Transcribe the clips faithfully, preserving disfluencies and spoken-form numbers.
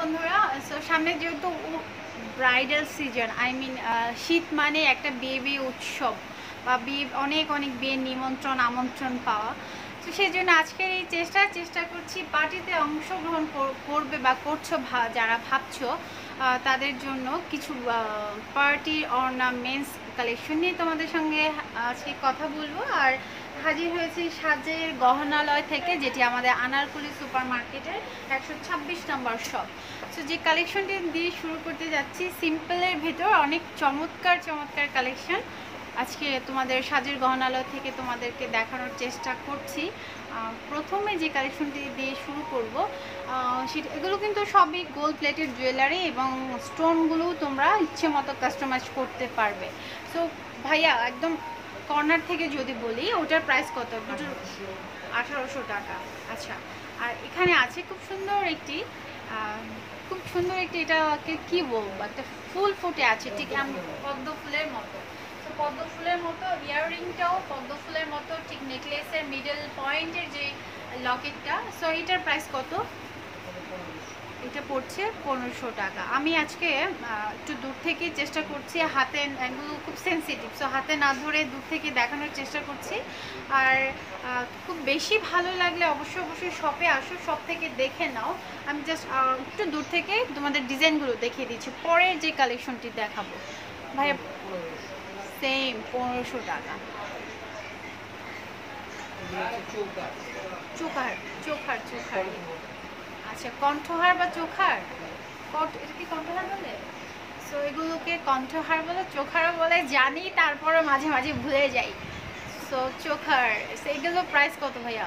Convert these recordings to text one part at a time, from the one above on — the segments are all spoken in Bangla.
বন্ধুরা, সো সামনে যেহেতু ব্রাইডাল সিজন, আই মিন শীত মানে একটা বিয়ে বিয়ে উৎসব বা বিয়ে অনেক অনেক বিয়ের নিমন্ত্রণ আমন্ত্রণ পাওয়া। তো সেই জন্য আজকের এই চেষ্টা চেষ্টা করছি পার্টিতে অংশগ্রহণ করবে বা করছো যারা ভাবছো তাদের জন্য কিছু পার্টি অর্নামেন্টস কালেকশন নিয়ে তোমাদের সঙ্গে আজকে কথা বলবো। আর হাজির হয়েছি সাজের গহনালয় থেকে, যেটি আমাদের আনারকুলি সুপার মার্কেটের একশো ছাব্বিশ নম্বর শপ। সো যে কালেকশনটি দিয়ে শুরু করতে যাচ্ছি, সিম্পলের ভেতর অনেক চমৎকার চমৎকার কালেকশন আজকে তোমাদের সাজের গহনালয় থেকে তোমাদেরকে দেখানোর চেষ্টা করছি। প্রথমে যে কালেকশনটি দিয়ে শুরু করব সেটা, এগুলো কিন্তু সবই গোল্ড প্লেটেড জুয়েলারি এবং স্টোনগুলোও তোমরা ইচ্ছে মতো কাস্টমাইজ করতে পারবে। সো ভাইয়া একদম কর্নার থেকে যদি বলি, ওটার প্রাইস কত? আঠারোশো টাকা। আচ্ছা, আর এখানে আছে খুব সুন্দর একটি খুব সুন্দর একটি এটাকে কি বলবো, একটা ফুল ফুটে আছে ঠিক পদ্ম ফুলের মতো। তো পদ্ম ফুলের মতো ইয়াররিংটাও পদ্ম ফুলের মতো, ঠিক নেকলেসের মিডল পয়েন্টের যে লকেটটা। সো এটার প্রাইস কত? এটা পড়ছে পনেরোশো টাকা। আমি আজকে একটু দূর থেকে চেষ্টা করছি, হাতে এগুলো খুব সেন্সিটিভ, সো হাতে না ধরে দূর থেকে দেখানোর চেষ্টা করছি। আর খুব বেশি ভালো লাগলে অবশ্যই অবশ্যই শপে আসো, শপ থেকে দেখে নাও। আমি জাস্ট একটু দূর থেকে তোমাদের ডিজাইনগুলো দেখিয়ে দিচ্ছি, পরের যে কালেকশনটি দেখাবো। ভাইয়া সেম পনেরোশো টাকা। চোখার চোখার চোখার আচ্ছা, কণ্ঠহার বা চোখার, এটা কি কণ্ঠহার বলে? সো এগুলোকে কণ্ঠহার বলে, চোখারও বলে জানি, তারপরে মাঝে মাঝে ভুলে যাই। সো চোখার, এগুলো প্রাইস কত ভাইয়া?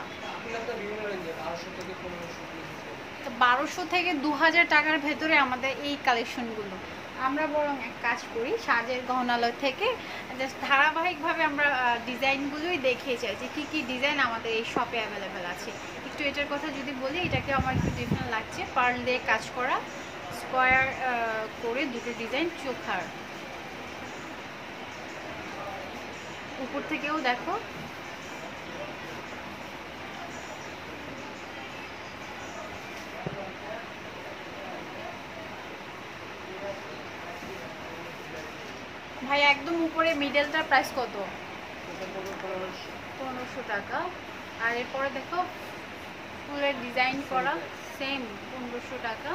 তো বারোশো থেকে দু হাজার টাকার ভেতরে আমাদের এই কালেকশনগুলো। আমরা বরং এক কাজ করি, সাজের গহনালয় থেকে জাস্ট ধারাবাহিকভাবে আমরা ডিজাইনগুলোই দেখিয়ে চাই যে কী কী ডিজাইন আমাদের এই শপে অ্যাভেলেবেল আছে। একটু এটার কথা যদি বলি, এটাকে আমার একটু ডিফারেন্ট লাগছে, পার্ল দিয়ে কাজ করা, স্কোয়ার করে দুটো ডিজাইন চোখার। উপর থেকেও দেখো, ভাই একদম উপরে মিডলটার প্রাইস কত? পনেরোশো টাকা। আর এরপরে দেখো ফুলের ডিজাইন করা, সেম পনেরোশো টাকা।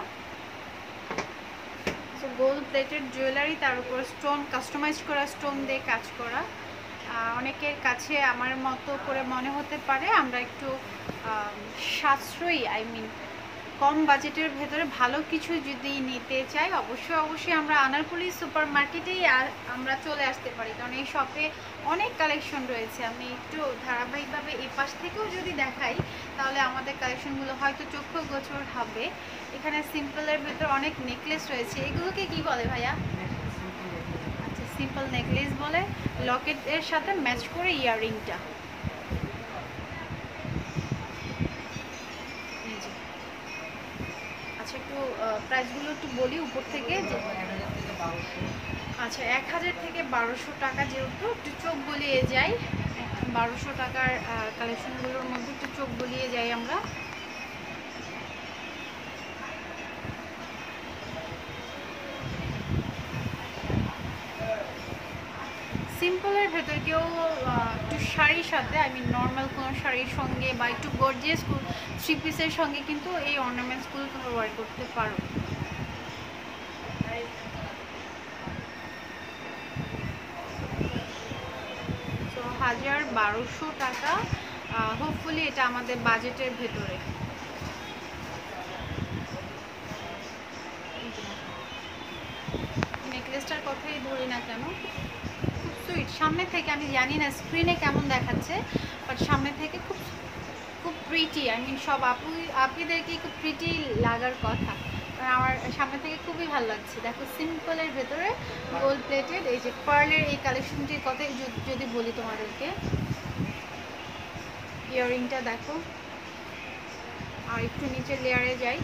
সো গোল্ড প্লেটেড জুয়েলারি, তার উপর স্টোন, কাস্টমাইজ করা স্টোন দিয়ে কাজ করা। অনেকের কাছে আমার মতো করে মনে হতে পারে আমরা একটু সাশ্রয়ী, আই মিন কম বাজেটের ভেতরে ভালো কিছু যদি নিতে চাই, অবশ্যই অবশ্যই আমরা আনারকুলি সুপার মার্কেটেই আমরা চলে আসতে পারি, কারণ এই শপে অনেক কালেকশন রয়েছে। আমি একটু ধারাবাহিকভাবে এই পাশ থেকেও যদি দেখাই, তাহলে আমাদের কালেকশনগুলো হয়তো চক্ষু গোচর হবে। এখানে সিম্পলের ভেতর অনেক নেকলেস রয়েছে, এগুলোকে কি বলে ভাইয়া? আচ্ছা, সিম্পল নেকলেস বলে, লকেটের সাথে ম্যাচ করে ইয়াররিংটা। একটু প্রাইসগুলো একটু বলি উপর থেকে। আচ্ছা, এক হাজার থেকে বারোশো টাকা, যেহেতু একটু চোখ বলিয়ে যাই, বারোশো টাকার কালেকশনগুলোর মধ্যে একটু চোখ বলিয়ে যাই আমরা। সিম্পলের ভেতর কেউ একটু শাড়ির সাথে, আই মিন নর্মাল কোনো শাড়ির সঙ্গে বা একটু গর্জিয়াস থ্রি পিসের সঙ্গে কিন্তু এই অর্নামেন্টসগুলো তোমরা ওয়ার করতে পারো। তো হাজার বারোশো টাকা, হোপফুলি এটা আমাদের বাজেটের ভেতরে। নেকলেসটার কথাই ধরি না কেন, খুব সুইট সামনে থেকে। আমি জানি না স্ক্রিনে কেমন দেখাচ্ছে, বাট সামনে থেকে খুব খুব প্রিটি, আই মিন সব আপু আপুদেরকে খুব প্রিটি লাগার কথা, কারণ আমার সামনে থেকে খুবই ভালো লাগছে। দেখো সিম্পলের ভেতরে গোল্ড প্লেটেড, এই যে পার্লের এই কালেকশনটির কথাই যদি বলি তোমাদেরকে, ইয়াররিংটা দেখো। আর একটু নিচে লেয়ারে যাই,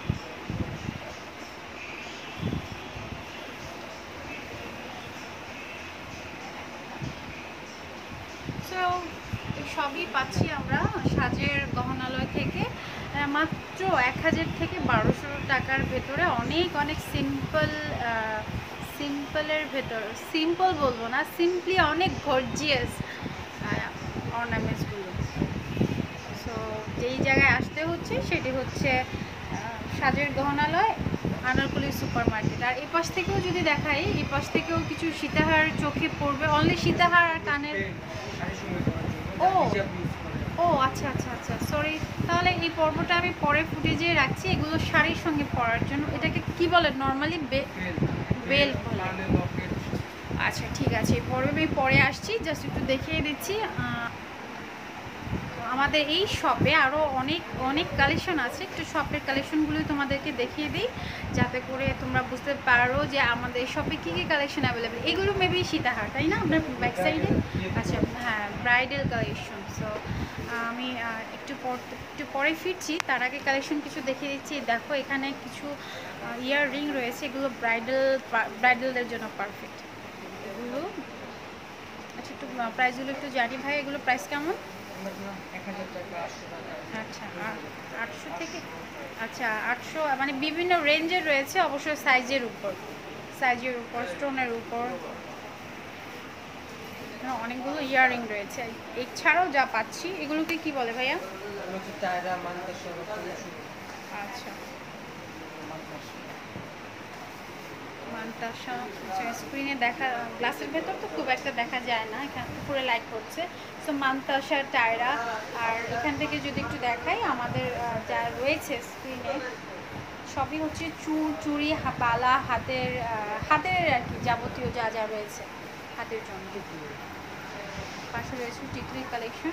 সো সবই পাচ্ছি আমরা সাজের গহনালয় থেকে মাত্র এক হাজার থেকে থেকে বারোশো টাকার ভেতরে অনেক অনেক সিম্পল সিম্পলের ভেতর, সিম্পল বলবো না, সিম্পলি অনেক গর্জিয়াস অর্নামেন্টসগুলো। সো যেই জায়গায় আসতে হচ্ছে সেটি হচ্ছে সাজের গহনালয়, আনারকলি সুপার মার্কেট। আর এই পাশ থেকেও যদি দেখাই, এই পাশ থেকেও কিছু সীতাহার চোখে পড়বে, অনলি সীতাহার আর কানের। ও ও আচ্ছা আচ্ছা আচ্ছা, সরি। তাহলে এই পর্বটা আমি পরে ফুটেজে রাখছি, এগুলো শাড়ির সঙ্গে পরার জন্য। এটাকে কি বলে নর্মালি? বেল বলে। আচ্ছা ঠিক আছে, এই পর্বে আমি পরে আসছি, জাস্ট একটু দেখিয়ে দিচ্ছি। আমাদের এই শপে আরও অনেক অনেক কালেকশন আছে, একটু শপের কালেকশনগুলোই তোমাদেরকে দেখিয়ে দিই যাতে করে তোমরা বুঝতে পারো যে আমাদের শপে কী কী কালেকশন অ্যাভেলেবেল। এগুলো মেবি সীতাহার, তাই না আপনার ব্যাক সাইডে? আচ্ছা হ্যাঁ, ব্রাইডাল কালেকশন। সো আমি একটু পর একটু পরে ফিরছি, তার আগে কালেকশন কিছু দেখিয়ে দিচ্ছি। দেখো এখানে কিছু ইয়ার রিং রয়েছে, এগুলো ব্রাইডাল ব্রাইডালদের জন্য পারফেক্ট এগুলো। আচ্ছা একটু প্রাইসগুলো একটু জানি ভাই, এগুলো প্রাইস কেমন? আচ্ছা আটশো থেকে, আচ্ছা আটশো মানে বিভিন্ন রেঞ্জের রয়েছে, অবশ্যই সাইজের উপর, সাইজের উপর, স্টোনের উপর। অনেকগুলো ইয়াররিং রয়েছে, এছাড়াও যা পাচ্ছি এগুলোকে কি বলে ভাইয়া? আচ্ছা মান্তাসা। আচ্ছা স্ক্রিনে দেখা, গ্লাসের ভেতর তো খুব একটা দেখা যায় না, এখানে পুরো লাইট করছে। So mantasha, tiara. আর এখান থেকে যদি একটু দেখাই আমাদের যা রয়েছে স্ক্রিনে, সবই হচ্ছে চুর, চুড়ি, বালা, হাতের হাতের আর কি যাবতীয় যা যা রয়েছে হাতের জন্য। পাশে রয়েছে টিকলি কালেকশন,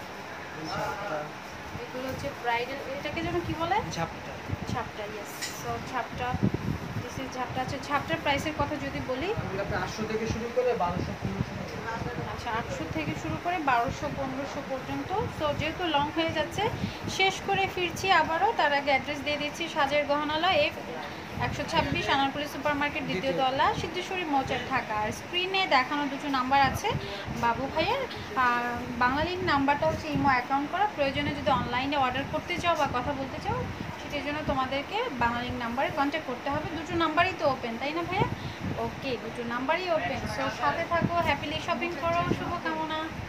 এগুলো হচ্ছে ব্রাইডাল। এটাকে যেন কি বলে? ঝাপটা। ঝাপটা, ইয়েস। সো ঝাপটা, দিস ইজ ঝাপটা। আচ্ছা ঝাপটার প্রাইসের কথা যদি বলি, আটশো থেকে শুরু করে বারোশো পনেরোশো। আচ্ছা আটশো থেকে শুরু করে বারোশো পনেরোশো পর্যন্ত। সো যেহেতু লং হয়ে যাচ্ছে, শেষ করে ফিরছি আবারও। তার আগে অ্যাড্রেস দিয়ে দিচ্ছি, সাজের গহনালয়, এফ একশো ছাব্বিশ, আনারকলি সুপার মার্কেট, দ্বিতীয় তলা, সিদ্ধেশ্বরী মৌচার, ঢাকা। আর স্ক্রিনে দেখানো দুটো নাম্বার আছে বাবু ভাইয়ের। বাঙালির নাম্বারটা হচ্ছে ইমো অ্যাকাউন্ট করা, প্রয়োজনে যদি অনলাইনে অর্ডার করতে চাও বা কথা বলতে চাও সেটার জন্য তোমাদেরকে বাঙালির নাম্বারে কন্ট্যাক্ট করতে হবে। দুটো নাম্বারই তো ওপেন, তাই না ভাইয়া? ওকে, দুটো নাম্বারই ওপেন। সো সাথে থাকো, হ্যাপিলি শপিং করো, শুভকামনা।